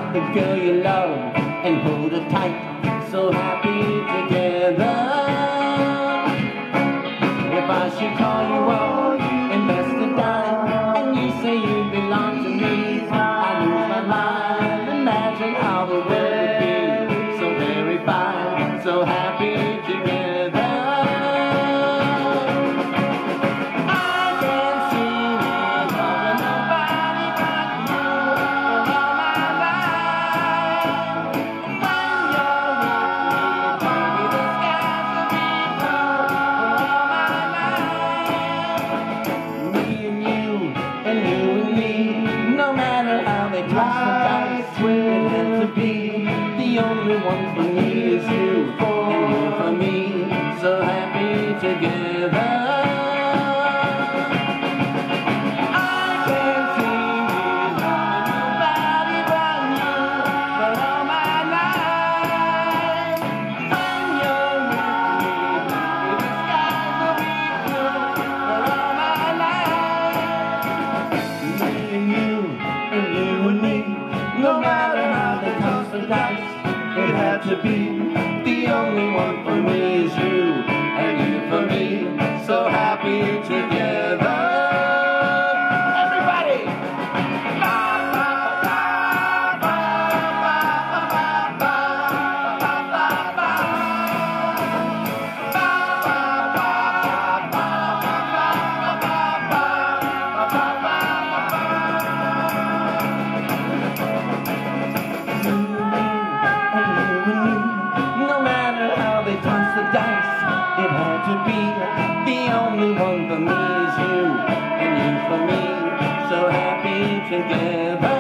the girl you love and hold her tight, so happy together. If I should call you up, invest a dime, and you say you belong to me, I lose my mind. Imagine how the world would be so very fine, so happy together. It had to be the only one for me is you, and you for me, so happy together. I can't see me loving nobody but you for all my life. When you're with me, baby, the skies will be blue for all my life. Me and you and me. No matter how they toss the dice, it had to be the only one for me is you, and you for me, so happy together. Everybody! It had to be the only one for me is you, and you for me, so happy together.